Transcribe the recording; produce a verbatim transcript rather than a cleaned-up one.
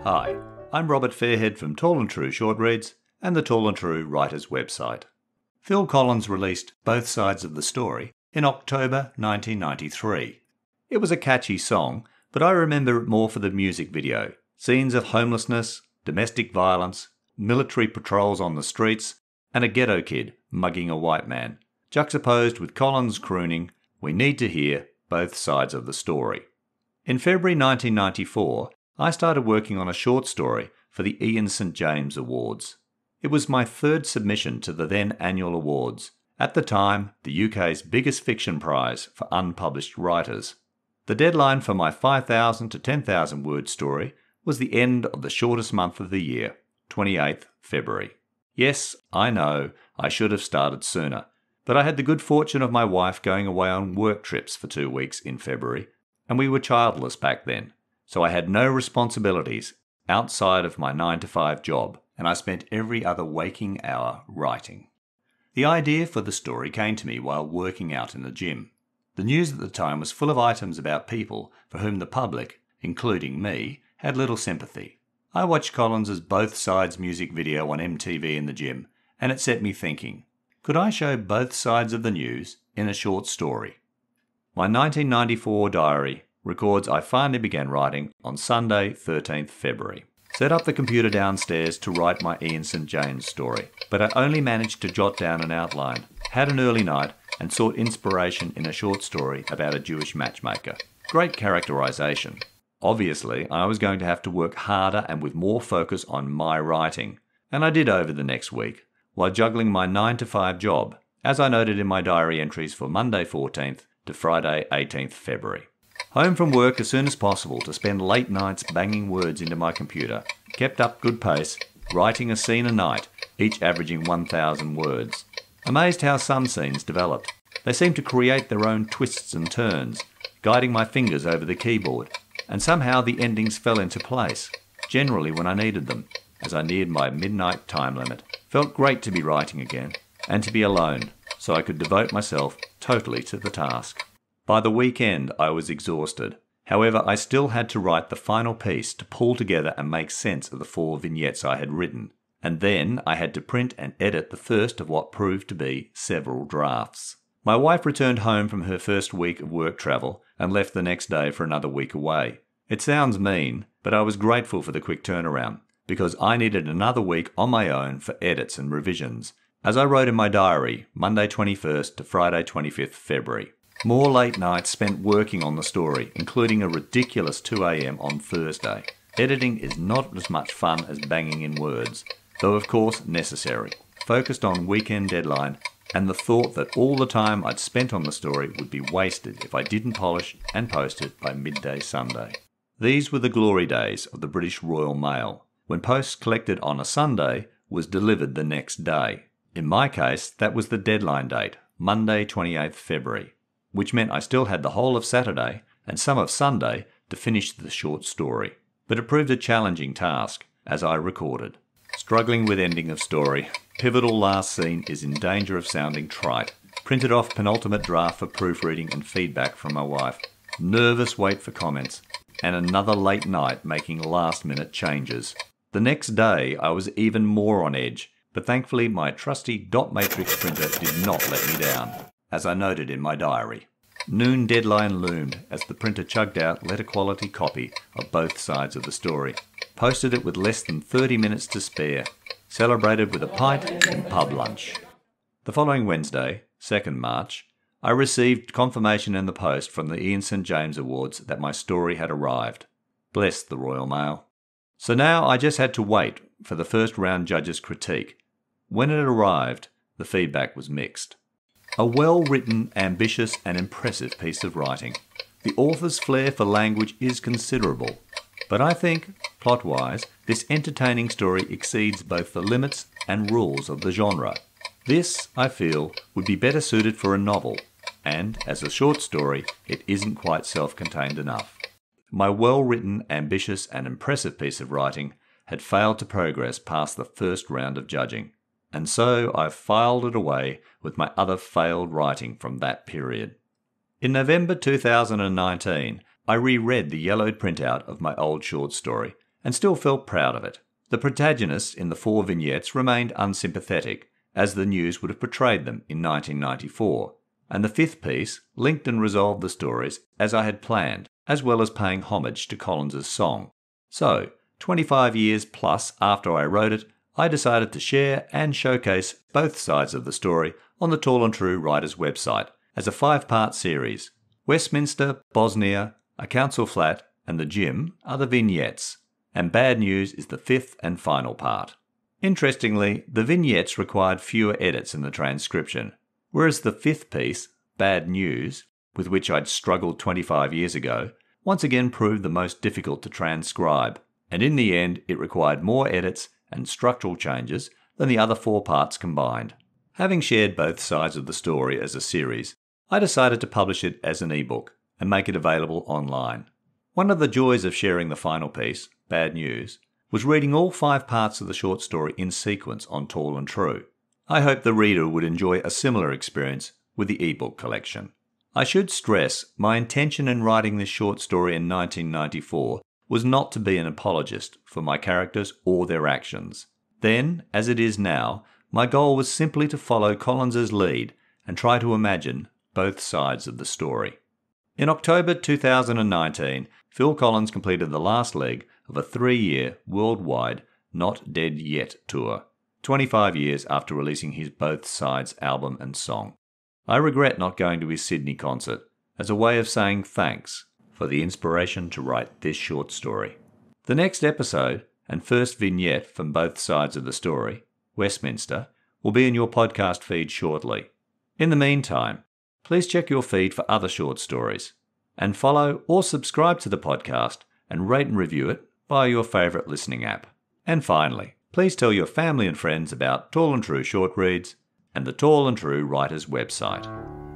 Hi, I'm Robert Fairhead from Tall and True Short Reads and the Tall and True Writers website. Phil Collins released Both Sides of the Story in October nineteen ninety-three. It was a catchy song, but I remember it more for the music video. Scenes of homelessness, domestic violence, military patrols on the streets, and a ghetto kid mugging a white man. Juxtaposed with Collins' crooning, we need to hear both sides of the story. In February nineteen ninety-four, I started working on a short story for the Ian St James Awards. It was my third submission to the then annual awards, at the time the U K's biggest fiction prize for unpublished writers. The deadline for my five thousand to ten thousand word story was the end of the shortest month of the year, twenty-eighth February. Yes, I know, I should have started sooner, but I had the good fortune of my wife going away on work trips for two weeks in February, and we were childless back then, so I had no responsibilities outside of my nine to five job, and I spent every other waking hour writing. The idea for the story came to me while working out in the gym. The news at the time was full of items about people for whom the public, including me, had little sympathy. I watched Collins' Both Sides music video on M T V in the gym, and it set me thinking, could I show both sides of the news in a short story? My nineteen ninety-four diary records I finally began writing on Sunday, thirteenth February. Set up the computer downstairs to write my Ian St James story, but I only managed to jot down an outline, had an early night, and sought inspiration in a short story about a Jewish matchmaker. Great characterization. Obviously, I was going to have to work harder and with more focus on my writing, and I did over the next week, while juggling my nine to five job, as I noted in my diary entries for Monday fourteenth to Friday eighteenth February. Home from work as soon as possible to spend late nights banging words into my computer, kept up good pace, writing a scene a night, each averaging one thousand words. Amazed how some scenes developed. They seemed to create their own twists and turns, guiding my fingers over the keyboard, and somehow the endings fell into place, generally when I needed them, as I neared my midnight time limit. Felt great to be writing again, and to be alone, so I could devote myself totally to the task. By the weekend, I was exhausted. However, I still had to write the final piece to pull together and make sense of the four vignettes I had written, and then I had to print and edit the first of what proved to be several drafts. My wife returned home from her first week of work travel and left the next day for another week away. It sounds mean, but I was grateful for the quick turnaround, because I needed another week on my own for edits and revisions, as I wrote in my diary, Monday twenty-first to Friday twenty-fifth February. More late nights spent working on the story, including a ridiculous two a m on Thursday. Editing is not as much fun as banging in words, though of course necessary. Focused on weekend deadline, and the thought that all the time I'd spent on the story would be wasted if I didn't polish and post it by midday Sunday. These were the glory days of the British Royal Mail, when post collected on a Sunday was delivered the next day. In my case, that was the deadline date, Monday twenty-eighth February, which meant I still had the whole of Saturday and some of Sunday to finish the short story. But it proved a challenging task, as I recorded. Struggling with ending of story. Pivotal last scene is in danger of sounding trite. Printed off penultimate draft for proofreading and feedback from my wife. Nervous wait for comments. And another late night making last minute changes. The next day I was even more on edge, but thankfully my trusty dot matrix printer did not let me down, as I noted in my diary. Noon deadline loomed as the printer chugged out letter quality copy of both sides of the story. Posted it with less than thirty minutes to spare. Celebrated with a pint and pub lunch. The following Wednesday, second March, I received confirmation in the post from the Ian St James Awards that my story had arrived. Bless the Royal Mail. So now I just had to wait for the first round judges' critique. When it arrived, the feedback was mixed. A well-written, ambitious and impressive piece of writing. The author's flair for language is considerable, but I think, plot-wise, this entertaining story exceeds both the limits and rules of the genre. This, I feel, would be better suited for a novel, and, as a short story, it isn't quite self-contained enough. My well-written, ambitious and impressive piece of writing had failed to progress past the first round of judging, and so I've filed it away with my other failed writing from that period. In November two thousand nineteen, I reread the yellowed printout of my old short story and still felt proud of it. The protagonists in the four vignettes remained unsympathetic, as the news would have portrayed them in nineteen ninety-four, and the fifth piece linked and resolved the stories as I had planned, as well as paying homage to Collins's song. So, twenty-five years plus after I wrote it, I decided to share and showcase both sides of the story on the Tall and True Writers website as a five-part series. Westminster, Bosnia, A Council Flat, and The Gym are the vignettes, and Bad News is the fifth and final part. Interestingly, the vignettes required fewer edits in the transcription, whereas the fifth piece, Bad News, with which I'd struggled twenty-five years ago, once again proved the most difficult to transcribe, and in the end it required more edits and structural changes than the other four parts combined. Having shared both sides of the story as a series, I decided to publish it as an ebook and make it available online. One of the joys of sharing the final piece, Bad News, was reading all five parts of the short story in sequence on Tall and True. I hope the reader would enjoy a similar experience with the ebook collection. I should stress my intention in writing this short story in nineteen ninety-four was not to be an apologist for my characters or their actions. Then, as it is now, my goal was simply to follow Collins's lead and try to imagine both sides of the story. In October two thousand nineteen, Phil Collins completed the last leg of a three-year worldwide Not Dead Yet tour, twenty-five years after releasing his Both Sides album and song. I regret not going to his Sydney concert as a way of saying thanks for the inspiration to write this short story. The next episode and first vignette from both sides of the story, Westminster, will be in your podcast feed shortly. In the meantime, please check your feed for other short stories, and follow or subscribe to the podcast and rate and review it via your favourite listening app. And finally, please tell your family and friends about Tall and True Short Reads and the Tall and True Writers website.